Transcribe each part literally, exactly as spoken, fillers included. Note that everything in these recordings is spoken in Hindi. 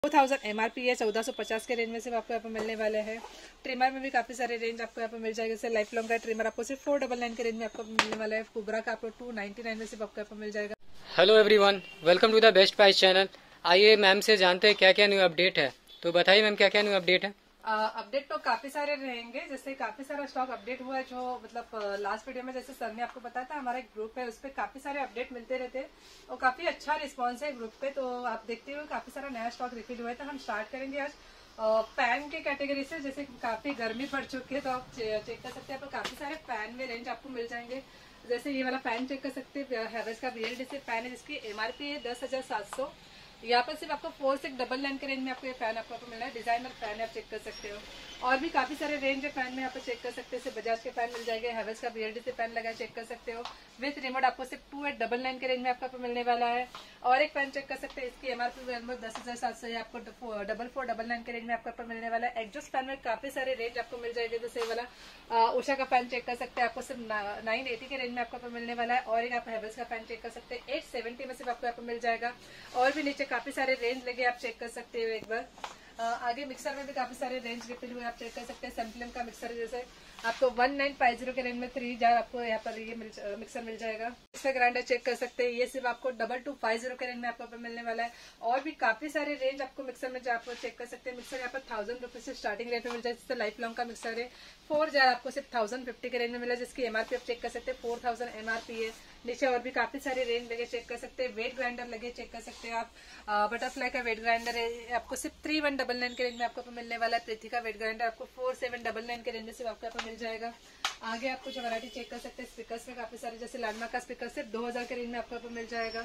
To thousand M R P है, चौदह सौ पचास के रेंज में सिर्फ आपको यहाँ पर मिलने वाले हैं। ट्रिमर में भी काफी सारे रेंज आपको यहाँ पर मिल जाएगा। जैसे लाइफ लॉन्ग का ट्रिमर आपको सिर्फ फोर डबल नाइन के रेंज में आपको मिलने वाला है। कुबरा का आपको टू नाइनटी नाइन में सिर्फ आपको यहाँ पर मिल जाएगा। Hello everyone, welcome to the best price channel. आइए मैम से जानते हैं क्या क्या न्यू अपडेट है। तो बताइए मैम क्या क्या न्यू अपडेट है। अपडेट तो काफी सारे रहेंगे। जैसे काफी सारा स्टॉक अपडेट हुआ है जो मतलब लास्ट वीडियो में जैसे सर ने आपको बताया था, हमारा एक ग्रुप है, उस पर काफी सारे अपडेट मिलते रहते हैं और काफी अच्छा रिस्पांस है ग्रुप पे। तो आप देखते हुए काफी सारा नया स्टॉक रिफिल हुआ है। तो हम स्टार्ट करेंगे आज पैन के कैटेगरी से। जैसे काफी गर्मी पड़ चुकी है तो आप चेक कर सकते हैं, आपको काफी सारे पैन में रेंज आपको मिल जाएंगे। जैसे ये वाला पैन चेक कर सकते हैं, हैवेल्स का रियल डी पैन है जिसकी एमआरपी है दस हजार सात सौ। यहाँ पर सिर्फ आपको फोर सिक्स डबल नाइन के रेंज में आपको ये फैन आपको मिल रहा है। डिजाइनर फैन है, आप चेक कर सकते हो। और भी काफी सारे रेंज है फैन में, यहाँ पर चेक कर सकते हैं। बजाज के फैन मिल जाएंगे, हैवेल्स का बीएलडी से फैन लगा है, चेक कर सकते हो। विथ रिमोट आपको सिर्फ टू एट डबल नाइन के रेंज में आपको मिलने वाला है। और एक फैन चेक कर सकते हैं, इसकी एमआरपी दस हजार सात सौ है, आपको डबल फोर डबल नाइन के रेंज में आपको मिलने वाला है। एग्जॉस्ट फैन में काफी सारे रेंज आपको मिल जाएंगे। जैसे वाला उषा का फैन चेक कर सकते हैं, आपको सिर्फ नाइन एटी के रेंज में आपको मिलने वाला है। और एक आप हैवेल्स का फैन चेक कर सकते हैं, एट सेवेंटी में सिर्फ आपको यहाँ पर मिल जाएगा। और भी नीचे काफी सारे रेंज लगे, आप चेक कर सकते हो एक बार। आ, आगे मिक्सर में भी काफी सारे रेंज रिफिल हुए, आप चेक कर सकते हैं। सैम्पलिंग का मिक्सर जैसे आपको वन नाइन फाइव जीरो के रेंज में थ्री जार आपको यहाँ पर ये मिल, मिक्सर मिल जाएगा। मिक्सर ग्राइंडर चेक कर सकते हैं, ये सिर्फ आपको डबल टू फाइव जीरो के रेंज में आपको मिलने वाला है। और भी काफी सारे रेंज आपको मिक्सर में आपको चेक कर सकते हैं। मिक्सर यहाँ पर थाउजेंड रुपीज से स्टार्टिंग रेट में मिल जाए। जैसे लाइफ लॉन्ग का मिक्सर है, फोर जार आपको सिर्फ थाउजेंड फिफ्टी के रेंज में मिला, जिसकी एमआरपी आप चेक कर सकते हैं फोर थाउजेंड एमआरपी है। नीचे और भी काफी सारे रेंज लगे, चेक कर सकते हैं। वेट ग्राइंडर लगे, चेक कर सकते हैं आप। बटरफ्लाई का वेट ग्राइंडर है, आपको सिर्फ थ्री वन डबल नाइन के रेंज में आपको मिलने वाला है। प्रीति का वेट ग्राइंडर आपको फोर सेवन डबल नाइन के रेंज में सिर्फ आपको यहाँ पर मिल जाएगा। आगे आप कुछ वैरायटी चेक कर सकते हैं। स्पीकर्स में काफी सारे, जैसे लैंडमार्क का स्पीकर सिर्फ दो हजार के रेंज में आपको मिल जाएगा।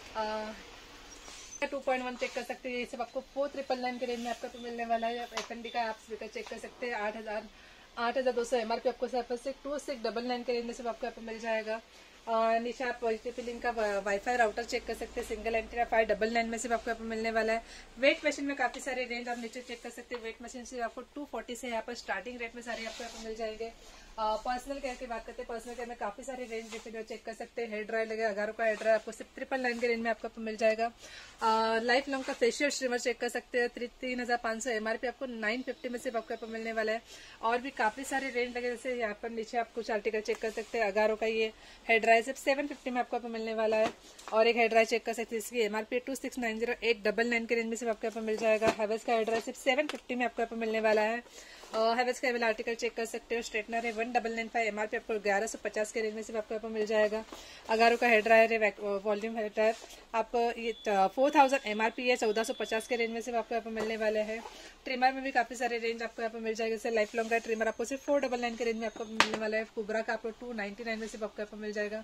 टू पॉइंट वन चेक कर सकते हैं, ये सब आपको फोर ट्रिपल नाइन के रेंज में आपको मिलने वाला है। एफ एन डी का आप स्पीकर चेक कर सकते हैं, आठ हजार आठ हजार दो सौ एमआरपी आपको सिर्फ टू सिक्स डबल नाइन के रेंज में सिर्फ आपको मिल जाएगा। नीचे आप पॉजिटिव का वाईफाई राउटर चेक कर सकते हैं, single antenna five double nine में सिर्फ आपको यहाँ पर मिलने वाला है। वेट मशीन में काफी सारे रेंज आप नीचे चेक कर सकते हैं। वेट मशीन से आपको टू फोर्टी से यहाँ पर स्टार्टिंग रेट में सारे आपको यहाँ पर मिल जाएंगे। पर्सनल केयर की बात करते हैं, पर्सनल केयर में काफी सारे रेंज रिफिल चेक कर सकते हैं। हेयर ड्रायर लगे, अगारो का हेयर ड्रायर आपको सिर्फ ट्रिपल नाइन के रेंज में आपको मिल जाएगा। लाइफ लॉन्ग का फेशियल स्ट्रीमर चेक कर सकते हैं, तीन हजार पांच सौ एमआरपी आपको नाइन फिफ्टी में सिर्फ आपको यहाँ पर मिलने वाला है। और भी काफी सारे रेंज लगे, जैसे यहाँ पर नीचे आप कुछ आर्टिकल चेक कर सकते हैं। अगारो का ये हेयर ड्रायर सिर्फ सेवन फिफ्टी में आपको मिलने वाला है। और एक हेयर ड्रायर चेक कर सकते हैं, इसकी MRP two six nine zero eight double nine के रेंज में सिर्फ आपको यहाँ पर मिल जाएगा। हैवेल्स का हेयर ड्रायर सिर्फ सेवन फिफ्टी में आपको यहाँ पर मिलने वाला है। हैवेल्स का वाला आर्टिकल चेक कर सकते हो। स्ट्रेटनर है one double nine five MRP आपको ग्यारह सौ पचास के रेंज में सिर्फ आपको यहाँ पर मिल जाएगा। अगारो का हेयर ड्रायर है, वॉल्यूम हेयर ड्रायर, आप ये फोर थाउजेंड एमआरपी है, चौदह सौ पचास के रेंज में सिर्फ आपको यहाँ पर मिलने वाले हैं। ट्रिमर में भी काफी सारे रेंज आपको यहाँ पर मिल जाएगा। जैसे लाइफ लॉन्ग का ट्रिमर आपको सिर्फ फोर डबल नाइन के रेंज में आपको मिलने वाला है। कुबरा का आपको टू नाइनटी नाइन में सिर्फ आपको यहाँ पर मिल जाएगा।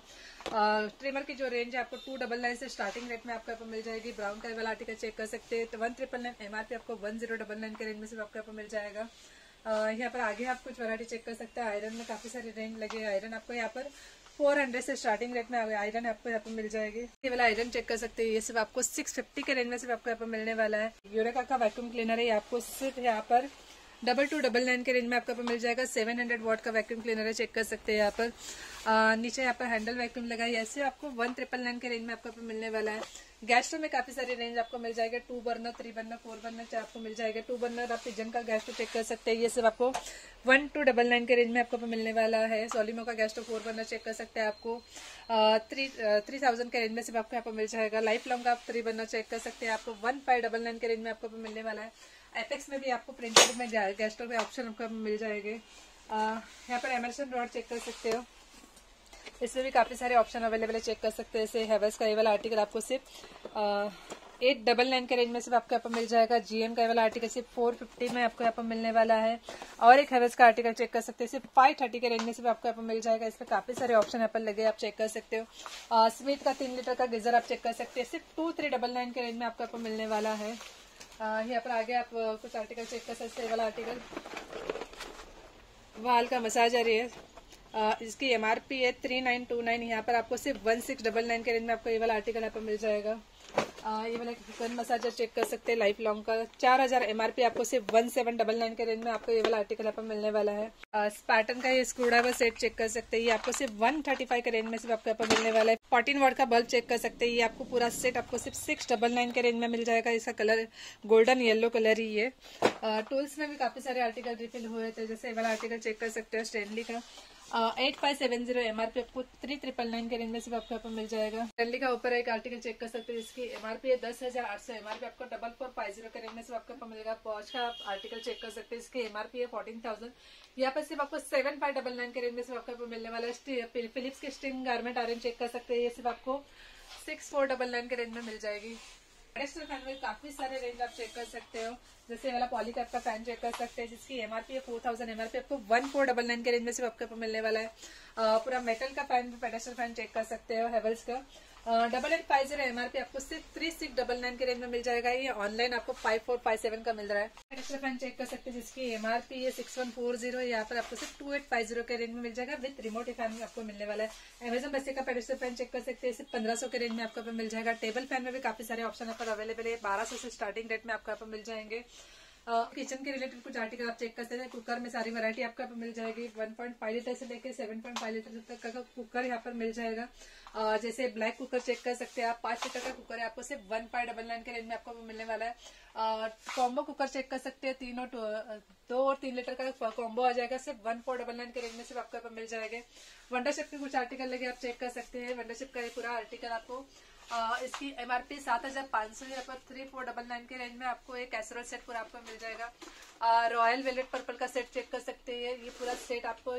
ट्रिमर की जो रेंज है आपको टू डबल नाइन से स्टार्टिंग रेट में आपको यहाँ पर मिल जाएगी। ब्राउन कलर वाला आर्टिकल चेक कर सकते हैं, तो वन ट्रिपल नाइन एमआरपी आपको वन जीरो डबल नाइन के रेंज में सिर्फ आपको यहाँ पर मिल जाएगा। यहाँ पर आगे आप कुछ वैरायटी चेक कर सकते हैं। आयरन में काफी सारे रेंज लगे। आयरन आपको यहाँ पर फोर हंड्रेड से स्टार्टिंग रेट में आयरन आपको यहाँ पर मिल जाएगी। ये वाला आयरन चेक कर सकते हैं, ये सिर्फ आपको सिक्स फिफ्टी के रेंज में सिर्फ आपको यहाँ पर मिलने वाला है। यूरेका का वैक्यूम क्लीनर है, ये आपको सिर्फ यहाँ पर डबल टू डबल नाइन के रेंज में आपको मिल जाएगा। सेवन हंड्रेड वॉट का वैक्यूम क्लीनर है, चेक कर सकते हैं। यहाँ पर आ, नीचे यहाँ पर हैंडल वैक्यूम लगा है, ऐसे आपको वन ट्रिपल नाइन के रेंज में आपको मिलने वाला है। गैस स्टोव में काफी सारे रेंज आपको मिल जाएगा। Two burner, three burner, four burner आपको मिल जाएगा। टू बर्नर आप पिजन का गैस स्टोव चेक कर सकते हैं, ये सिर्फ आपको वन टू डबल नाइन के रेंज में आपको मिलने वाला है। सोलिमो का gas stove four burner check कर सकते हैं, आपको थ्री थ्री थाउजेंड के रेंज में सिर्फ आपको यहाँ पर मिल जाएगा। लाइफ लॉन्ग आप थ्री बर्नर चेक कर सकते हैं, आपको वन फाइव डबल नाइन के रेंज में आपको मिलने वाला है। एपेक्स में भी आपको प्रिंटेड में गैस स्टोव के ऑप्शन आपको मिल जाएंगे। यहाँ पर एमरसन रॉड चेक कर सकते हो, इसमें भी काफी सारे ऑप्शन अवेलेबल है, चेक कर सकते हैं। जैसे हैवेल्स का ये वाला आर्टिकल आपको सिर्फ एट डबल नाइन के रेंज में सिर्फ आपको यहाँ पर मिल जाएगा। जीएम का ये वाला आर्टिकल सिर्फ फोर फिफ्टी में आपको यहाँ पर मिलने वाला है। और एक हैवेल्स का आर्टिकल चेक कर सकते हैं, सिर्फ फाइव थर्टी के रेंज में सिर्फ आपको यहाँ पर मिल जाएगा। इसमें काफी सारे ऑप्शन यहाँ पर लगे, आप चेक कर सकते हो। स्मिथ का तीन लीटर का गीजर आप चेक कर सकते हैं, सिर्फ टू थ्री डबल नाइन के रेंज में आपको यहाँ पर मिलने वाला है। यहाँ पर आगे आप कुछ आर्टिकल चेक कर सकते हैं। वाला आर्टिकल वाल का मसाजर है, इसकी एमआरपी है थ्री नाइन टू नाइन, यहाँ पर आपको सिर्फ वन सिक्स डबल नाइन के रेंज में आपको ये वाला आर्टिकल यहाँ पर मिल जाएगा। आ, ये वाला कुकर मसाजर चेक कर सकते हैं लाइफ लॉन्ग का, चार हजार एमआरपी आपको सिर्फ वन सेवन डबल नाइन के रेंज में आपको ये वाला आर्टिकल यहाँ पर मिलने वाला है। स्पार्टन का ये स्क्रू ड्राइवर सेट चेक कर सकते हैं, ये आपको सिर्फ वन थर्टी फाइव के रेंज में सिर्फ आपको यहाँ पर मिलने वाला है। फोर्टीन वाट का बल्ब चेक कर सकते हैं, ये आपको पूरा सेट आपको सिर्फ सिक्स डबल नाइन के रेंज में मिल जाएगा। इसका कलर गोल्डन येलो कलर ही है। टूल्स में भी काफी सारे आर्टिकल रिफिल हुए थे, जैसे ये वाला आर्टिकल चेक कर सकते हो स्टैनली का, eight five seven zero MRP आपको थ्री ट्रिपल नाइन के रेंज में सिर्फ आपको यहाँ पर मिल जाएगा। स्टैनली का ऊपर एक आर्टिकल चेक कर सकते हैं, जिसकी एमआरपी है दस हजार आठ सौ एमआरपी आपको डबल फोर फाइव जीरो के रेंज में सिर्फ आपको मिलेगा। पॉच का आप आर्टिकल चेक कर सकते हैं, इसकी एमआरपी है फोर्टीन थाउजेंड, यहाँ पर सिर्फ आपको सेवन फाइव डबल नाइन के रेंज में सिर्फ आपको मिलने वाला है। फिलिप्स की स्टीम गारमेंट आयरन चेक कर सकते हैं, ये सिर्फ आपको सिक्स फोर डबल नाइन के रेंज में मिल जाएगी। पेडेस्टल फैन में काफी सारे रेंज आप चेक कर सकते हो, जैसे वाला पॉलीकैप का फैन चेक कर सकते हैं, जिसकी एमआरपी है फोर थाउजेंड एमआरपी आपको वन फोर डबल नाइन के रेंज में सिर्फ आपको मिलने वाला है। आ, पूरा मेटल का फैन पेडेस्टल फैन चेक कर सकते हो हेवल्स का, double eight five zero MRP आपको सिर्फ थ्री सिक्स डबल नाइन के रेंज में मिल जाएगा। ये ऑनलाइन आपको फाइव फोर फाइव सेवन का मिल रहा है। पेडेस्टल फैन चेक कर सकते हैं, जिसकी एमआरपी है सिक्स वन फोर जीरो, यहाँ पर आपको सिर्फ टू एट फाइव जीरो के रेंज में मिल जाएगा, विद रिमोट फैन में आपको मिलने वाला है। अमेजन बेसिक का पेडेस्टल फैन चेक कर सकते हैं, सिर्फ पंद्रह सौ के रेंज में आपको मिल जाएगा। टेबल फैन में भी काफी सारे ऑप्शन यहाँ पर अवेलेबल है, बारह सौ से स्टार्टिंग रेट में आपको यहाँ पर मिल जाएंगे। किचन uh, के रिलेटेड कुछ आर्टिकल आप चेक कर सकते हैं, कुकर में सारी वैरायटी आपको यहाँ पर मिल जाएगी। वन पॉइंट फाइव लीटर से लेके सेवन पॉइंट फाइव लीटर तक का कुकर यहाँ पर मिल जाएगा। uh, जैसे ब्लैक कुकर चेक कर सकते हैं आप, पांच लीटर का कुकर है, आपको सिर्फ वन फाइव डबल नाइन के रेंज में आपको मिलने वाला है। कॉम्बो कुकर चेक कर सकते हैं, तीन और दो और तीन लीटर का कॉम्बो आ जाएगा, सिर्फ वन फोर डबल नाइन के रेंज में सिर्फ आपको यहाँ पर मिल जाएंगे। वंडरशिप के कुछ आर्टिकल लगे आप चेक कर सकते हैं, वंडरशिप का ये पूरा आर्टिकल आपको Uh, इसकी एमआरपी सात हजार पाँच सौ, यहाँ पर थ्री फोर डबल नाइन के रेंज में आपको एक कैसरोल सेट पूरा आपको मिल जाएगा। रॉयल वेलवेट पर्पल का सेट चेक कर सकते हैं, ये पूरा सेट आपको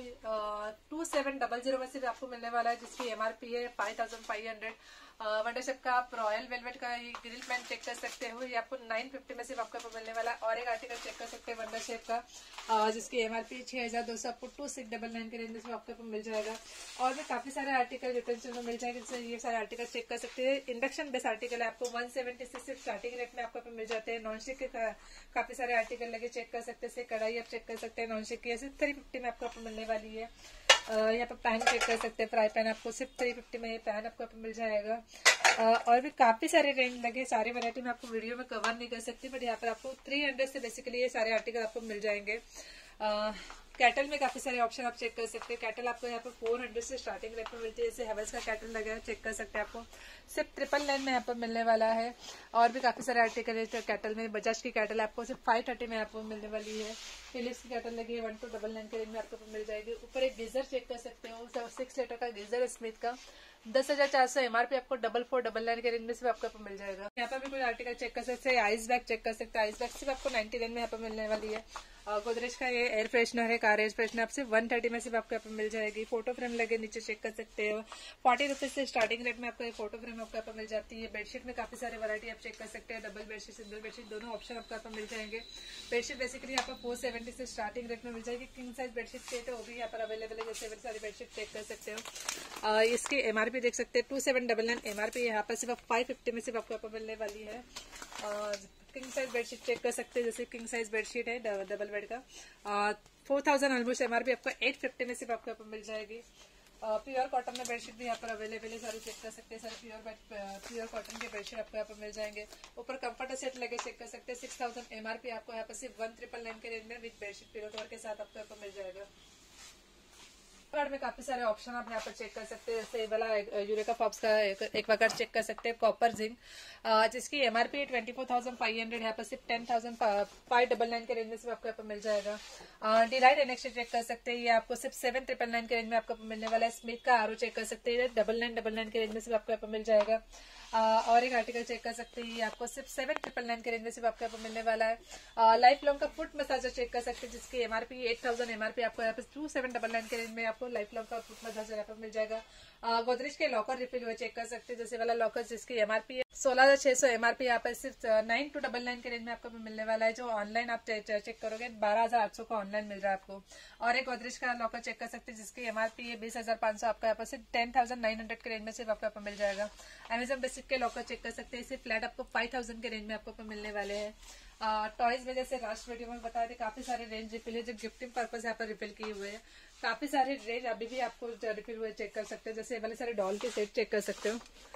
टू सेवन डबल जीरो में सिर्फ आपको मिलने वाला है, जिसकी एमआरपी है five thousand five hundred. Wonderchef का आप रॉयल वेलवेट का ये ग्रिल पैन चेक कर सकते हो, ये आपको नाइन फिफ्टी में सिर्फ आपको मिलने वाला है। और एक आर्टिकल चेक कर सकते हैं वंडरशिप का, uh, जिसकी एमआरपी छह हजार दो सौ आपको टू सिक्स डबल नाइन के रेंज में सिर्फ आपको मिल जाएगा। और भी काफी सारे आर्टिकल यूटेंसिल में मिल जाएंगे, जैसे ये सारे आर्टिकल चेक कर सकते हैं। इंडक्शन बेस आर्टिकल है, आपको वन सेवेंटी से सिर्फ स्टार्टिंग रेट में आपको मिल जाते हैं। नॉन स्टिक के का, काफी सारे आर्टिकल लगे चेक कर सकते हैं, कढ़ाई आप चेक कर सकते हैं, नॉन स्टिक की सिर्फ थ्री फिफ्टी में आपको मिलने वाली है। Uh, यहाँ पर पैन चेक कर सकते हैं, फ्राई पैन आपको सिर्फ थ्री फिफ्टी में ये पैन आपको मिल जाएगा। uh, और भी काफी सारे रेंज लगे, सारे वैरायटी में आपको वीडियो में कवर नहीं कर सकती, बट यहाँ पर आपको थ्री हंड्रेड से बेसिकली ये सारे आर्टिकल आपको मिल जाएंगे। कैटल में काफी सारे ऑप्शन आप चेक कर सकते हैं, कैटल आपको यहाँ पर फोर हंड्रेड से स्टार्टिंग रेट में मिलती है, जैसे हेवल्स का कैटल लगा है चेक कर सकते हैं, आपको सिर्फ ट्रिपल नाइन में यहाँ पर मिलने वाला है। और भी काफी सारे आर्टिकल है कैटल में, बजाज की कैटल आपको सिर्फ फाइव थर्टी में आपको मिलने वाली है। फिलिप्स की कैटल लगी है वन टू डबल नाइन के रेंज में आपको मिल जाएगी। ऊपर एक गीजर चेक कर सकते हो, सिक्स लीटर का गीजर स्मिथ का, दस हजार चार सौ एमआरपी आपको डबल फोर डबल नाइन के रेंज में सिर्फ आपको मिल जाएगा। यहाँ पर भी कोई आर्टिकल चेक कर सकते हैं, आइस बैग चेक कर सकते हैं, आइस बैग सिर्फ आपको नाइन्टी नाइन में यहाँ पर मिलने वाली है। गोदरेज का ये एयर फ्रेशनर है, कार एयर फ्रेशनर आपसे वन थर्टी में सिर्फ आपको यहाँ पर मिल जाएगी। फोटो फ्रेम लगे नीचे चेक कर सकते हो, फोर्टी रुपीज से स्टार्टिंग रेट में आपको ये फोटो फ्रेम आपको यहाँ पर मिल जाती है। बेडशीट में काफी सारी वैरायटी आप चेक कर सकते हैं, डबल बेडशीट सिंगल बेडशीट दोनों ऑप्शन आपको यहाँ पर मिल जाएंगे। बेडशीट बेसिकली यहाँ पर फोर सेवेंटी से स्टार्टिंग रेट में मिल जाएगी। किंग साइज बेडशीट चाहिए तो वो भी यहाँ पर अवेलेबल है, जैसे सारी बेडशीट चेक कर सकते हो। इसकी एमआरपी देख सकते हैं two seven double nine MRP, यहाँ पर सिर्फ फाइव फिफ्टी में सिर्फ आपको यहाँ पर मिलने वाली है। किंग साइज बेडशीट चेक कर सकते हैं, जैसे किंग साइज बेडशीट है डबल बेड का, फोर थाउजेंड ऑलमोस्ट एमआरपी आपको एट फिफ्टी में सिर्फ आपको यहाँ पर मिल जाएगी। प्योर कॉटन में बेडशीट भी यहाँ पर अवेलेबल है, सारे चेक कर सकते हैं, सारे प्योर प्योर कॉटन के बेडशीट आपको यहाँ पर मिल जाएंगे। ऊपर कंफर्टर सेट लगे चेक कर सकते हैं, सिक्स थाउजेंड एमआरपी आपको यहाँ पर सिर्फ वन ट्रिपल नाइन के रेंज में विद बेडशीट पिलो कवर के साथ आपको यहाँ पर मिल जाएगा। कार्ड में काफी सारे ऑप्शन आप यहाँ पर चेक कर सकते हैं, जैसे वाला यूरेका फॉक्स का एक वक्त चेक कर सकते हैं, कॉपर जिंक, जिसकी एमआरपी है twenty four thousand five hundred, यहाँ पर सिर्फ ten thousand five double nine के रेंज में सिर्फ आपको यहाँ पर मिल जाएगा। डिलाइट एनेक्स चेक कर सकते हैं, ये आपको सिर्फ सेवन ट्रिपल नाइन के रेंज में आपको मिलने वाला है। स्मिथ का आरो चेक कर सकते हैं, डबल नाइन डबल नाइन के रेंज में सिर्फ आपको यहाँ पर मिल जाएगा। Uh, और एक आर्टिकल चेक कर सकते हैं, ये आपको सिर्फ सेवन ट्रिपल नाइन के रेंज में सिर्फ आपको यहाँ पर मिलने वाला है। लाइफ लॉन्ग का फुट मसाजर चेक कर सकते हैं, जिसकी एमआरपी एट थाउजेंड एमआरपी आपको यहाँ पे टू सेवन डबल नाइन के रेंज में आपको लाइफ लॉन्ग का फुट मसाजर यहाँ पर मिल जाएगा। गोदरेज के लॉकर रिफिल हुए चेक कर सकते हैं, जैसे वाला लॉकर जिसकी एमआरपी है सोलह हजार छह सौ एमआरपी यहाँ पर सिर्फ नाइन टू डबल नाइन के रेंज में आपको मिलने वाला है। जो ऑनलाइन आप चेक करोगे बारह हजार आठ सौ का ऑनलाइन मिल रहा है आपको। और एक गोदरेज का लॉकर चेक कर सकते हैं, जिसकी एमआरपी है बीस हजार पांच सौ आपका यहाँ पर सिर्फ टेन थाउजेंड नाइन हंड्रेड के रेंज में सिर्फ आपको यहाँ पर मिल जाएगा। अमेजन बेसिक के लॉकर चेक कर सकते हैं, सिर्फ फ्लैट आपको फाइव थाउजेंड के रेंज में आपको मिलने वाले हैं। टॉयज में जैसे लास्ट वीडियो में बताए थे, काफी सारे रेंज रिफिल है जो गिफ्टिंग पर्पज यहाँ पर रिफिल किए हुए हैं। काफी सारे रेंज अभी भी आपको रिफिल हुए चेक कर सकते हैं, जैसे वाले सारे डॉल के सेट चेक कर सकते हो।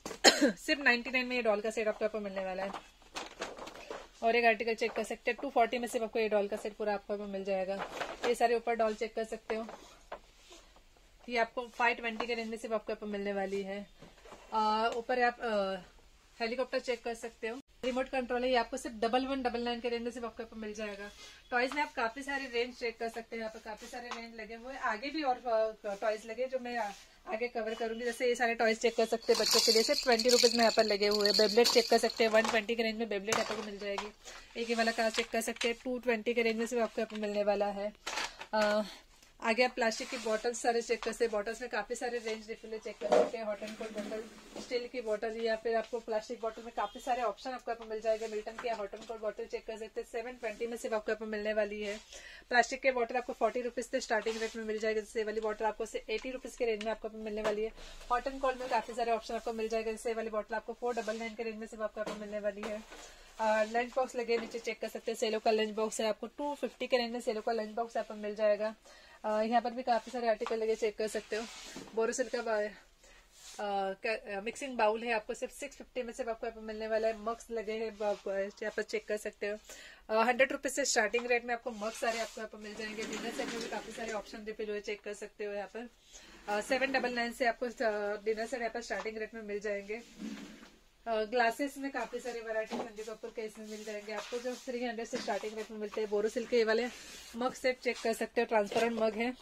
सिर्फ नाइनटी नाइन में ये डॉल का सेट आपको आपको मिलने वाला है। और एक आर्टिकल चेक कर सकते हैं, टू फोर्टी में सिर्फ आपको ये डॉल का सेट पूरा आपको मिल जाएगा। ये सारे ऊपर डॉल चेक कर सकते हो, ये आपको फाइव ट्वेंटी के रेंज में सिर्फ आपको आपको मिलने वाली है। ऊपर आप हेलीकॉप्टर चेक कर सकते हो, रिमोट कंट्रोल है, ये आपको सिर्फ डबल वन डबल नाइन के रेंज में सिर्फ आपको आपको मिल जाएगा। टॉयज में आप काफी सारे रेंज चेक कर सकते हैं, यहाँ पर काफी सारे रेंज लगे हुए हैं। आगे भी और टॉयज लगे जो मैं आगे कवर करूंगी। जैसे ये सारे टॉयज चेक कर सकते हैं बच्चों के लिए, सिर्फ ट्वेंटी रुपीज में यहाँ पर लगे हुए हैं। बेबलेट चेक कर सकते हैं, वन ट्वेंटी के रेंज में बेबलेट यहाँ पर मिल जाएगी। एक ही वाला कार चेक कर सकते हैं, टू ट्वेंटी के रेंज में सिर्फ आपको यहाँ पर मिलने वाला है। आ, आगे आप प्लास्टिक की बॉटल्स सारे चेक कर सकते हैं, बॉटल्स में काफी सारे रेंज रिफिल चेक कर सकते हैं। Hot and cold bottle, steel की बॉटल या फिर आपको प्लास्टिक बॉटल में काफी सारे ऑप्शन आपको यहाँ पर मिल जाएगा। मिल्टन की hot and cold bottle check कर सकते हैं, सेवन ट्वेंटी में सिर्फ आपको यहाँ पर मिलने वाली है। प्लास्टिक के बॉटल आपको फोर्टी रुपीज से स्टार्टिंग रेट में मिल जाएगा। जैसे वाली बॉटल आपको एटी रुपीज के रेंज में आपको मिलने वाली है। हॉट एंड कोल्ड में काफी सारे ऑप्शन आपको मिल जाएगा। जैसे वाली बॉटल आपको फोर डबल नाइन के रेंज में सिर्फ आपको यहाँ पर मिलने वाली है। लंच बॉक्स लगे नीचे चेक कर सकते हैं, सेलो का लंच बॉक्स है, आपको टू फिफ्टी के रेंज में सेलो का लंच बॉक्स यहाँ पर मिल जाएगा। Uh, यहाँ पर भी काफी सारे आर्टिकल लगे चेक कर सकते हो। बोरोसिल का मिक्सिंग बाउल है, आपको सिर्फ सिक्स फिफ्टी में सिर्फ आपको यहाँ पर मिलने वाला है। मग्स लगे हैं यहाँ पर चेक कर सकते हो। हंड्रेड रुपीज से स्टार्टिंग रेट में आपको मग्स सारे आपको यहाँ पर मिल जाएंगे। डिनर सेट में भी काफी सारे ऑप्शन रिफिल हुए चेक कर सकते हो। यहाँ पर सेवन डबल नाइन से आपको डिनर सेट यहाँ पर स्टार्टिंग रेट में मिल जाएंगे। ग्लासेस uh, में काफी सारे वैरायटी संडे कपूर के इसमें मिल जाएंगे आपको, जो थ्री हंड्रेड से स्टार्टिंग रेट में मिलते हैं। बोरोसिल के ये वाले मग सेट चेक कर सकते हो, ट्रांसपेरेंट मग है।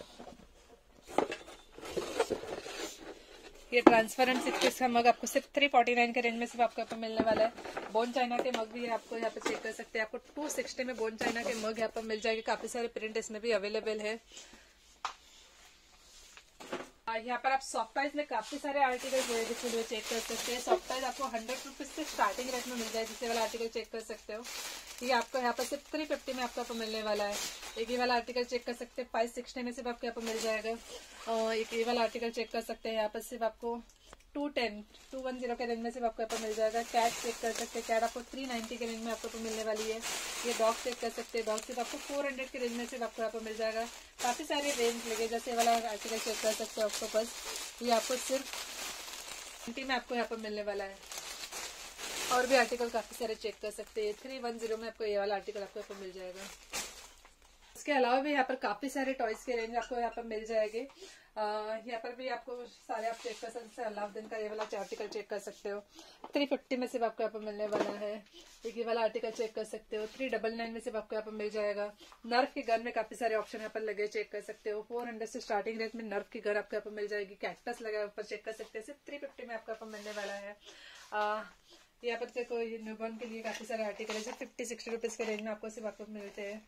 ये ट्रांसपेरेंट सिक्स का मग आपको सिर्फ थ्री फोर्टी नाइन के रेंज में सिर्फ आपको यहाँ पर मिलने वाला है। बोन चाइना के मग भी आपको यहाँ पर चेक कर सकते हैं, आपको टू सिक्सटी में बोन चाइना के मग यहाँ पर मिल जाएंगे। काफी सारे प्रिंट इसमें भी अवेलेबल है। यहाँ पर आप सॉफ्ट टॉयज में काफी सारे आर्टिकल जो चेक कर सकते हैं। सॉफ्ट टॉयज आपको हंड्रेड रुपीज से स्टार्टिंग रेट में मिल जाए। जिसे वाला आर्टिकल चेक कर सकते हो, ये आपको यहाँ पर सिर्फ थ्री फिफ्टी में आपको यहाँ पर मिलने वाला है। एक ये वाला आर्टिकल चेक कर सकते हैं, फाइव सिक्सटी में सिर्फ आपको यहाँ पर मिल जाएगा। और एक ये वाला आर्टिकल चेक कर सकते हैं, यहाँ पर सिर्फ आपको two ten two one zero के रेंज में सिर्फ आपको यहाँ पर मिल जाएगा। कैट चेक कर सकते हैं, कैट आपको थ्री नाइन्टी के रेंज में आपको मिलने वाली है। ये डॉग चेक कर सकते हैं, डॉग सिर्फ आपको फोर हंड्रेड के रेंज में सिर्फ आपको यहाँ पर मिल जाएगा। काफी सारे रेंज लगे, जैसे वाला आर्टिकल चेक कर सकते हैं ऑक्टोपस, ये आपको सिर्फ ट्वेंटी में आपको यहाँ पर मिलने वाला है। और भी आर्टिकल काफी सारे चेक कर सकते हैं, थ्री वन जीरो में आपको ये वाला आर्टिकल आपको यहाँ पर मिल जाएगा। इसके अलावा भी यहाँ पर काफी सारे टॉयज के रेंज आपको यहाँ पर मिल जाएंगे। यहाँ पर भी आपको सारे आप चेक कर सकते हैं। अलाउद्दीन का ये वाला आर्टिकल चेक कर सकते हो, थ्री फिफ्टी में सिर्फ आपको यहाँ पर मिलने वाला है। एक ये वाला आर्टिकल चेक कर सकते हो, थ्री डबल नाइन में सिर्फ आपको यहाँ पर मिल जाएगा। नर्फ के गन में काफी सारे ऑप्शन यहाँ पर लगे, चेक कर सकते हो। फोर हंड्रेड से स्टार्टिंग रेट में नर्फ की गन आपको यहाँ पर मिल जाएगी। कैक्टस लगा ऊपर चेक कर सकते हैं, सिर्फ थ्री फिफ्टी में आपको यहाँ पर मिलने वाला है। यहाँ पर देखो न्यूबॉर्न के लिए काफी सारे आर्टिकल है, सिर्फ फिफ्टी सिक्सटी रुपीज के रेंज में आपको सिर्फ आपको मिलते हैं।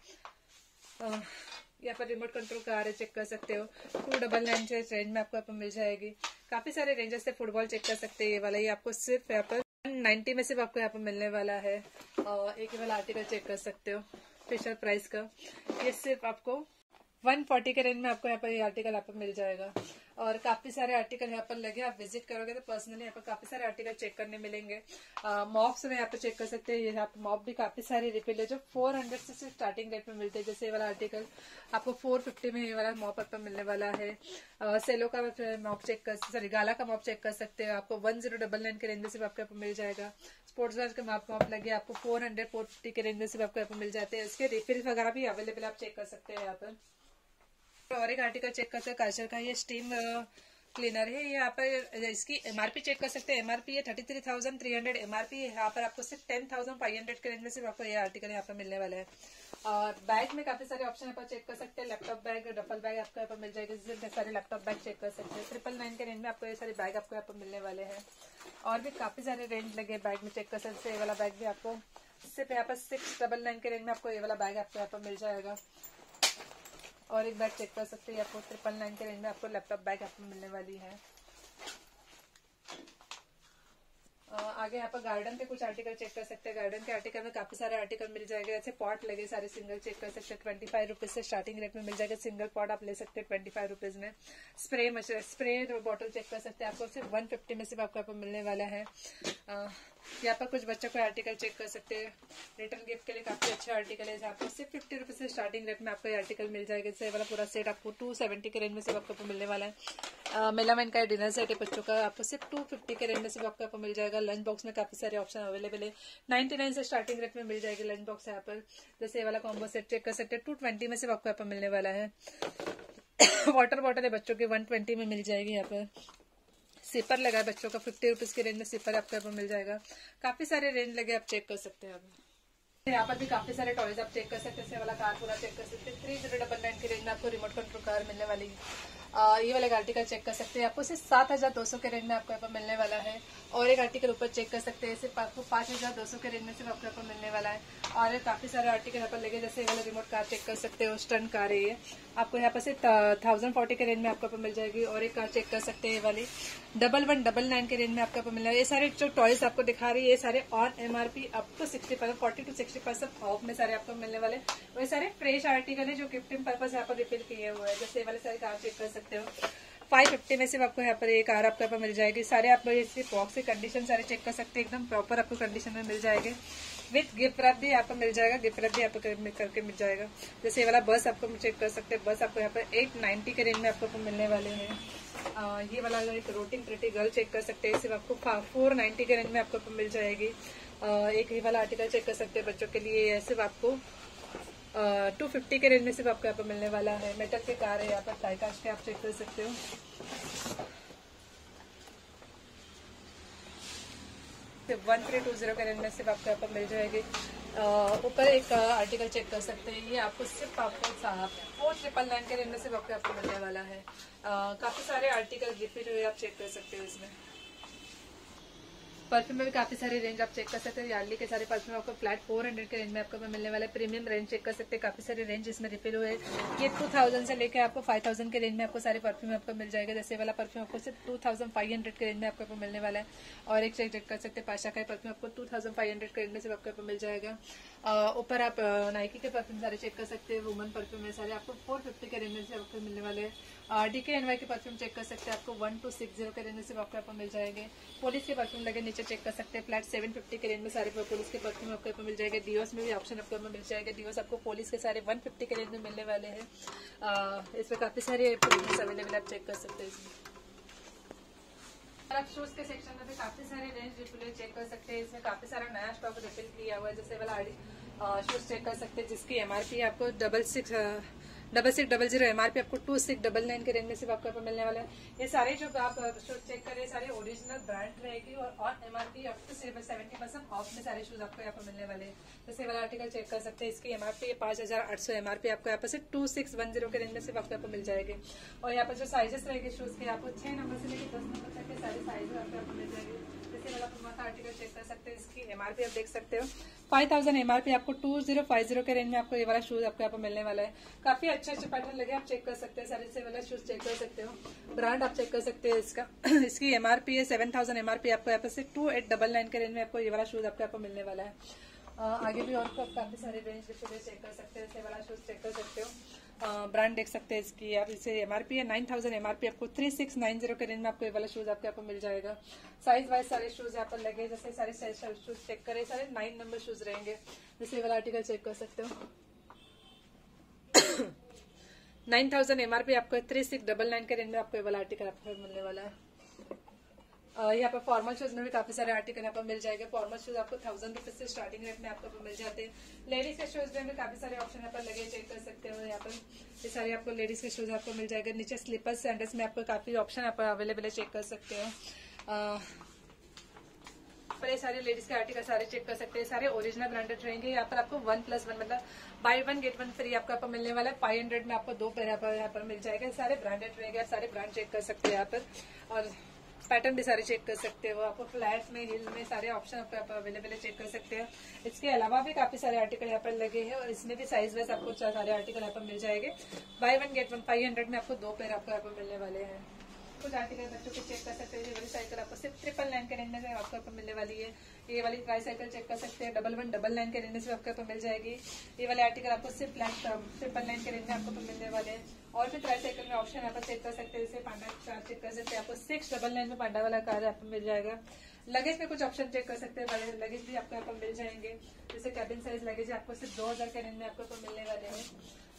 यहाँ पर रिमोट कंट्रोल कार है, चेक कर सकते हो, टू डबल नाइन से रेंज में आपको यहाँ पर मिल जाएगी। काफी सारे रेंजेस से फुटबॉल चेक कर सकते हैं। ये वाला ये आपको सिर्फ यहाँ पर नाइन्टी में सिर्फ आपको यहाँ पर मिलने वाला है। और एक वाला आर्टिकल चेक कर सकते हो फिशर प्राइस का, ये सिर्फ आपको वन फोर्टी के रेंज में आपको यहाँ पर ये आर्टिकल यहाँ पर मिल जाएगा। और काफी सारे आर्टिकल यहाँ पर लगे, आप विजिट करोगे तो पर्सनली यहाँ पर काफी सारे आर्टिकल चेक करने मिलेंगे। मॉप्स में यहाँ पर चेक कर सकते हैं, ये यहाँ पर मॉप भी काफी सारे रिफिल है जो फोर हंड्रेड से स्टार्टिंग रेट में मिलते हैं। जैसे ये वाला आर्टिकल आपको फोर फिफ्टी में ये वाला मॉप आपको मिलने वाला है। आ, सेलो का मॉप चेक कर सॉरी गाला का मॉप चेक कर सकते हैं, आपको वन जीरो डबल नाइन के रेंज में सिर्फ आपको यहाँ पर मिल जाएगा। स्पोर्ट्स वेयर के मॉप मॉप लगे आपको फोर हंड्रेड फोर फिफ्टी के रेंज में सिर्फ आपको यहाँ पर मिल जाते हैं। इसके रिफिल वगैरह भी अवेलेबल आप चेक कर सकते हैं यहाँ पर। और एक आर्टिकल चेक करते हैं कार्चर का, ये स्टीम क्लीनर है। ये यहाँ पर इसकी एमआरपी चेक कर सकते हैं, एमआरपी है thirty three thousand three hundred MRP है। यहाँ पर आपको सिर्फ टेन थाउजेंड फाइव हंड्रेड के रेंज में सिर्फ आपको ये आर्टिकल यहाँ पर मिलने वाला है। और बैग में काफी सारे ऑप्शन यहाँ पर चेक कर सकते हैं, लैपटॉप बैग, डफल बैग आपको यहाँ पर मिल जाएगा। जिससे सारे लैपटॉप बैग चेक कर सकते हैं, ट्रिपल नाइन के रेंज में आपको ये सारे बैग आपको यहाँ पर मिलने वाले हैं। और भी काफी सारे रेंज लगे बैग में चेक कर सकते हैं। ये वाला बैग भी आपको सिर्फ यहाँ पर सिक्स डबल नाइन के रेंज में आपको ये वाला बैग आपको यहाँ पर मिल जाएगा। और एक बैग चेक कर सकते हैं, आपको ट्रिपल नाइन के रेंज में आपको लैपटॉप बैग आपको मिलने वाली है। आगे यहाँ पर गार्डन के कुछ आर्टिकल चेक कर सकते हैं। गार्डन के आर्टिकल में काफी सारे आर्टिकल मिल जाएंगे। ऐसे पॉट लगे सारे सिंगल चेक कर सकते हैं, ट्वेंटी फाइव रुपीज से स्टार्टिंग रेट में मिल जाएगा। सिंगल पॉट आप ले सकते हैं ट्वेंटी फाइव रुपीज में। स्प्रे स्प्रे बॉटल चेक कर सकते हैं, आपको सिर्फ वन फिफ्टी में सिर्फ आपको यहाँ पर मिलने वाला है। यहाँ पर कुछ बच्चों को आर्टिकल चेक कर सकते हैं, रिटर्न गिफ्ट के लिए काफी अच्छा आर्टिकल है। आपको सिर्फ फिफ्टी रुपीज से स्टार्टिंग रेट में आपको ये आर्टिकल मिल जाएगा। जैसे वाला पूरा सेट आपको टू सेवेंटी के रेंज में सिर्फ आपको मिलने वाला है। मेलामैन का डिनर सेट है बच्चों का, आपको सिर्फ टू फिफ्टी के रेंज में सिर्फ आपको आपको मिल जाएगा। लंच बॉक्स में काफी सारे ऑप्शन अवेलेबल है, नाइन्टी नाइन से स्टार्टिंग रेट में मिल जाएगी लंच बॉक्स यहाँ पर। जैसे ये वाला कॉम्बो सेट चेक कर सकते हैं, टू ट्वेंटी में सिर्फ आपको यहाँ पर मिलने वाला है। वाटर बॉटल है बच्चों की वन ट्वेंटी में मिल जाएगी। यहाँ पर सिपर लगा है बच्चों का, फिफ्टी रुपीज के रेंज में सिपर आपको यहाँ पर मिल जाएगा। काफी सारे रेंज लगे, आप चेक कर सकते हैं। आप यहाँ पर भी काफी सारे टॉयज आप चेक कर सकते हैं। वाला कार पूरा चेक कर सकते हैं, थ्री जीरो डबल नाइन के रेंज में आपको रिमोट कंट्रोल कार मिलने वाली है। आ, ये वाला आर्टिकल चेक कर सकते हैं, आपको सिर्फ सात हजार दो सौ के रेंज में आपको यहाँ पर मिलने वाला है। और एक आर्टिकल ऊपर चेक कर सकते हैं, सिर्फ आपको पांच हजार दो सौ के रेंज में सिर्फ आपको यहाँ पर मिलने वाला है। और काफी सारे आर्टिकल यहाँ पर लगे, जैसे वाला रिमोट कार चेक कर सकते हो, स्टन कार है ये, आपको यहाँ पर सिर्फ थाउजेंड फोर्टी के रेंज में आपको यहाँ पर मिल जाएगी। और एक कार चेक कर सकते हैं, ये वाली डबल वन डबल नाइन के रेंज में आपको यहाँ पर मिल जाएगा। ये सारे जो टॉयज आपको दिखा रही है, ये सारे on MRP up to sixty percent forty to sixty percent off में सारे आपको मिलने वाले। वही सारे फ्रेश आर्टिकल है जो गिफ्टिंग पर्पज यहाँ पर रिफिल किए हुए हैं। जैसे वाले सारे कार चेक कर सकते हो, फाइव फिफ्टी में सिर्फ आपको यहाँ पर एक कार आपको यहाँ पर मिल जाएगी। सारे आप इसके बॉक्स की कंडीशन सारे चेक कर सकते हैं, एकदम प्रॉपर आपको कंडीशन में मिल जाएंगे। विथ गिफ्ट रैप भी आपको मिल जाएगा, गिफ्ट रैप भी आपको करके मिल जाएगा। जैसे ये वाला बस आपको चेक कर सकते हैं, बस आपको यहाँ पर एट नाइन्टी के रेंज में आपको मिलने वाले हैं। आ, ये वाला एक रोटिंग प्रिटी गर्ल चेक कर सकते हैं, सिर्फ आपको फोर नाइन्टी के रेंज में आपको मिल जाएगी। आ, एक ही वाला आर्टिकल चेक कर सकते हैं बच्चों के लिए, सिर्फ आपको टू फिफ्टी के रेंज में सिर्फ आपको यहाँ पर मिलने वाला है। मेटल के कार है यहाँ पर, टाई कास्ट के आप चेक कर सकते हो। वन थ्री टू जीरो के रेंज में सिर्फ आपको यहाँ पर मिल जाएगी। ऊपर एक आर्टिकल चेक कर सकते हैं, ये आपको सिर्फ आपको फोर ट्रिपल नाइन के रेंज में सिर्फ आपको आपको मिलने वाला है। आ, काफी सारे आर्टिकल रिपीट हुए आप चेक कर सकते हो। इसमें परफ्यूम में भी काफी सारे रेंज आप चेक कर सकते हैं। यार्डली के सारे परफ्यूम आपको फ्लैट फोर हंड्रेड के रेंज में आपको मिलने वाला है। प्रीमियम रेंज चेक कर सकते हैं, काफी सारे रेंज इसमें रिफिल हुए हैं। ये टू थाउजेंड से लेकर आपको फाइव थाउजेंड के रेंज में आपको सारे परफ्यूम आपको मिल जाएगा। जैसे वाला परफ्यूम आपको सिर्फ टू थाउजेंड फाइव हंड्रेड के रेंज में आपको मिलने वाला है। और एक चेक चेक कर सकते हैं, पाशा का परफ्यूम आपको टू थाउजेंड फाइव हंड्रेड के रेंज में सिर्फ आपको मिल जाएगा। ऊपर आप नाइकी के परफ्यूम सारे चेक कर सकते हैं, वुमन परफ्यूम है सारे आपको फोर फिफ्टी के रेंज में से आपको मिलने वाले हैं। डीके एनवाई के परफ्यूम चेक कर सकते हैं, आपको वन टू सिक्स जीरो के रेंज में सिर्फ आपको आपको मिल जाएंगे। पुलिस के परफ्यूम लगे नीचे चेक कर सकते हैं, फ्लैट सेवन फिफ्टी के रेंज में सारे पुलिस के परफ्यूम आपको आपको मिल जाएगा। डियोस में भी ऑप्शन आपको मिल जाएगा, डियोस आपको पुलिस के सारे वन फिफ्टी के रेंज में मिलने वाले हैं। इसमें काफी सारे प्रोडक्ट्स अवेलेबल आप चेक कर सकते हैं। इसमें आप शूज के सेक्शन में भी काफी सारे रेंज रिफिल चेक कर सकते हैं। इसमें काफी सारा नया स्टॉक रिफिल किया हुआ है। जैसे वाला शूज चेक कर सकते हैं, जिसकी एमआरपी आपको double six double six double zero MRP आपको टू सिक्स डबल नाइन के रेंज में सिर्फ आपको मिलने वाला है। ये सारे जो आप शूज चेक कर रहे हैं सारे ओरिजिनल ब्रांड रहेगी और on MRP up to seventy percent off में सारे शूज आपको यहाँ पर मिलने वाले हैं। जैसे वाला आर्टिकल चेक कर सकते हैं, इसकी एमआरपी पांच हजार आठ सौ एमआरपी आपको यहाँ पर से टू सिक्स वन जीरो के रेंज में सिर्फ आपको यहाँ पर मिल जाएगी। और यहाँ पर जो साइजेस रहेंगे शूज के, आपको छह नंबर से लेकर दस नंबर तक के सारे साइज आपको यहाँ पर मिल जाएंगे। जैसे वाला पुमा का आर्टिकल चेक कर सकते हैं, इसकी एमआरपी आप देख सकते हो फाइव थाउजेंड एमआरपी आपको टू जीरो फाइव जीरो के रेंज में आपको ये वाला शूज आपको यहाँ पर मिलने वाला है। काफी अच्छे अच्छे पैटर्न लगे, आप चेक कर सकते हैं। सारे से वाला शूज चेक कर सकते हो, ब्रांड आप चेक कर सकते हैं इसका। इसकी एमआरपी है सेवन थाउजेंड एमआरपी आपको यहाँ पर से टू एट डबल नाइन के रेंज में आपको ये वाला शूज आपको यहाँ पर मिलने वाला है। आ, आगे भी और काफी सारे रेंज चेक कर सकते हैं। वाला शूज चेक कर सकते हो, ब्रांड देख सकते हैं इसकी आप। इसे एमआरपी है नाइन थाउजेंड एमआरपी आपको थ्री सिक्स नाइन जीरो के रेंज में आपको ये वाला शूज आपको यहाँ पर मिल जाएगा। साइज वाइज सारे शूज यहाँ पर लगे, जैसे सारे साइज शूज चेक करें, सारे नाइन नंबर शूज रहेंगे। जैसे वाला आर्टिकल चेक कर सकते हो, नाइन थाउजेंड एमआरपी आपको थ्री सिक्स डबल नाइन के रेंज में आपको ये वाला आर्टिकल आपको मिलने वाला है। यहाँ पर फॉर्मल शूज में भी काफी सारे आर्टिकल यहाँ पर मिल जाएंगे। फॉर्मल शूज आपको थाउजेंड रुपीज से स्टार्टिंग रेट में आपको मिल जाते हैं। लेडीज के शूज में भी काफी सारे ऑप्शन यहाँ पर लगे, चेक कर सकते हो। यहाँ पर ये सारे आपको लेडीज के शूज आपको मिल जाएंगे। नीचे स्लीपर्स सैंडल्स में आपको काफी ऑप्शन यहाँ पर अवेलेबल है, चेक कर सकते हो। पर ये सारे लेडीज के आर्टिकल सारे चेक कर सकते हैं, सारे ओरिजिनल ब्रांडेड रहेंगे। यहाँ पर आपको वन प्लस वन मतलब buy one get one free आपको यहाँ पर मिलने वाला है। फाइव हंड्रेड में आपको दो पेयर यहाँ पर यहाँ पर मिल जाएगा। सारे ब्रांडेड रहेंगे, सारे ब्रांड चेक कर सकते हैं यहाँ पर। और पैटर्न भी सारे चेक कर सकते हो। आपको फ्लैट में, हिल में सारे ऑप्शन आपको यहाँ पर अवेलेबल है, चेक कर सकते हैं। इसके अलावा भी काफी सारे आर्टिकल यहाँ पर लगे हैं और इसमें भी साइज वाइज आपको सारे आर्टिकल यहाँ पर मिल जाएंगे। Buy one get one five hundred में आपको दो पेयर आपको यहाँ पर मिलने वाले हैं। कुछ आर्टिकल बच्चों के चेक कर सकते हैं। ये वाली साइकिल आपको सिर्फ ट्रिपल नाइन के रेंज में आपको आपको मिलने वाली है। ये वाली ट्राई साइकिल चेक कर सकते हैं, डबल वन डबल नाइन के रेंज में आपको आपको मिल जाएगी। ये वाले आर्टिकल आपको सिर्फ ट्रिपल नाइन के रेंज में आपको मिलने वाले हैं। और भी ट्राई साइकिल में ऑप्शन यहाँ पर चेक कर सकते हैं, जैसे पांडा कार चेक कर सकते हैं, आपको सिक्स डबल नाइन में पांडा वाला कार आपको मिल जाएगा। लगेज में कुछ ऑप्शन चेक कर सकते हैं, बड़े लगेज भी आपको यहाँ पर मिल जाएंगे। जैसे कैबिन साइज लगेज आपको सिर्फ दो हजार के रेंज में आपको मिलने वाले हैं।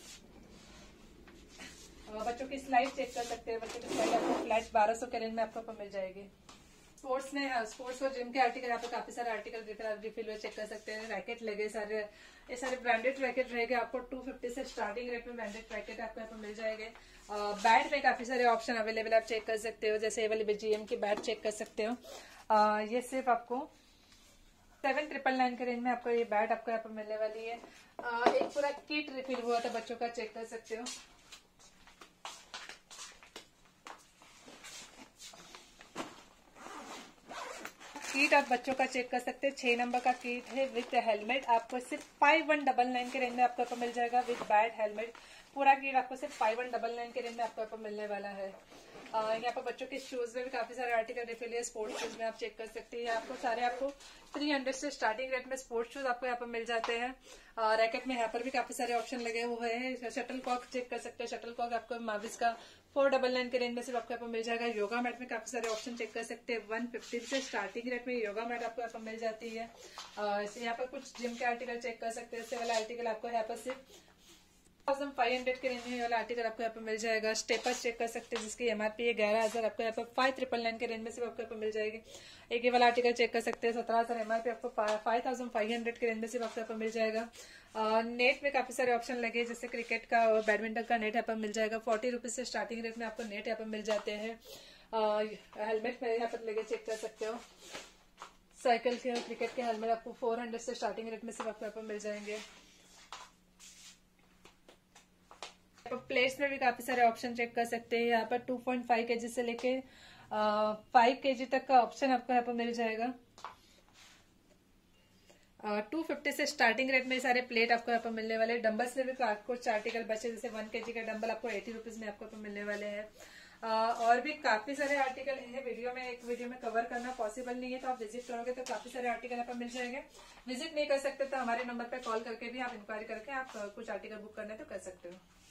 बच्चों की स्लाइड चेक कर सकते हैं, बच्चों की स्लाइड आपको फ्लैट बारह सौ के रेंज में आपको मिल जाएगी। स्पोर्ट्स में स्पोर्ट्स और जिम के आर्टिकल यहाँ पे काफी सारे आर्टिकल रिफिल हुए चेक कर सकते हैं। रैकेट लगे सारे, ये सारे ब्रांडेड रैकेट रहेंगे आपको टू फिफ्टी से स्टार्टिंग रेट में ब्रांडेड रैकेट आपको यहाँ पे मिल जाएंगे। बैट में काफी सारे ऑप्शन अवेलेबल आप चेक कर सकते हो, जैसे ये वाली जीएम की बैट चेक कर सकते हो। आ, ये सिर्फ आपको सेवन ट्रिपल नाइन के रेंज में आपको ये बैट आपको यहाँ पे मिलने वाली है। आ, एक पूरा किट रिफिल हुआ था बच्चों का, चेक कर सकते हो। किट आप बच्चों का चेक कर सकते हैं, छह नंबर का किट है विद हेलमेट। आपको सिर्फ फाइव वन डबल नाइन के रेंज में आपको मिल जाएगा विद बैट हेलमेट। पूरा किट आपको सिर्फ फाइव वन डबल नाइन के रेंज में आपको मिलने वाला है। यहाँ पर बच्चों के शूज में भी काफी सारे आर्टिकल रिफिल है। स्पोर्ट्स शूज में आप चेक कर सकते हैं, आपको सारे आपको थ्री हंड्रेड से स्टार्टिंग रेट में स्पोर्ट्स शूज आपको यहाँ पर मिल जाते हैं। रैकेट में यहाँ पर भी काफी सारे ऑप्शन लगे हुए हैं। शटल कॉक चेक कर सकते हैं, शटल कॉक आपको माविस का फोर डबल नाइन के रेंज में सिर्फ आपको यहाँ पर मिल जाएगा। योगा मैट में काफी सारे ऑप्शन चेक कर सकते हैं, वन फिफ्टी से स्टार्टिंग रेट में योगा मैट आपको यहाँ पर मिल जाती है। यहाँ पर कुछ जिम के आर्टिकल चेक कर सकते हैं, इससे वाला आर्टिकल आपको यहाँ पर सिर्फ थाउजेंड फाइव हंड्रेड के रेंज में वाला आर्टिकल आपको यहाँ पर मिल जाएगा। स्टेपर्स चेक कर सकते हैं, जिसकी एमआरपी है ग्यारह हजार, आपको यहाँ पर फाइव ट्रिपल नाइन के रेंज में सिर्फ आपको यहाँ पर मिल जाएगी। एक ये वाला आर्टिकल चेक कर सकते हैं, सत्रह हजार एमआरपी, आपको फाइव थाउजेंड फाइव हंड्रेड के रेंज में सिर्फ आपको यहाँ पर मिल जाएगा। नेट में काफी सारे ऑप्शन लगे, जैसे क्रिकेट का और बैडमिंटन का नेट यहाँ पर मिल जाएगा। फोर्टी रुपीज से स्टार्टिंग रेट में आपको नेट यहाँ पर मिल जाते हैं। हेलमेट में यहाँ पर लगे चेक कर सकते हो, साइकिल के और क्रिकेट के हेलमेट आपको फोर हंड्रेड से स्टार्टिंग रेट में सिर्फ आपको यहाँ पर मिल जाएंगे। प्लेट्स में भी काफी सारे ऑप्शन चेक कर सकते हैं, यहाँ पर टू पॉइंट फाइव केजी से लेके फाइव केजी तक का ऑप्शन आपको यहाँ पर मिल जाएगा। टू फिफ्टी से स्टार्टिंग रेट में सारे प्लेट आपको यहाँ पर मिलने वाले हैं। डंबल्स में भी कुछ आर्टिकल बचे, जैसे वन केजी का डंबल आपको एटी रुपीज में आपको यहाँ पर मिलने वाले हैं। और भी काफी सारे आर्टिकल है, वीडियो में एक वीडियो में कवर करना पॉसिबल नहीं है, तो आप विजिट करोगे तो काफी सारे आर्टिकल यहाँ पर मिल जाएंगे। विजिट नहीं कर सकते तो हमारे नंबर पे कॉल करके भी आप इंक्वायरी करके आप कुछ आर्टिकल बुक करना है तो कर सकते हो।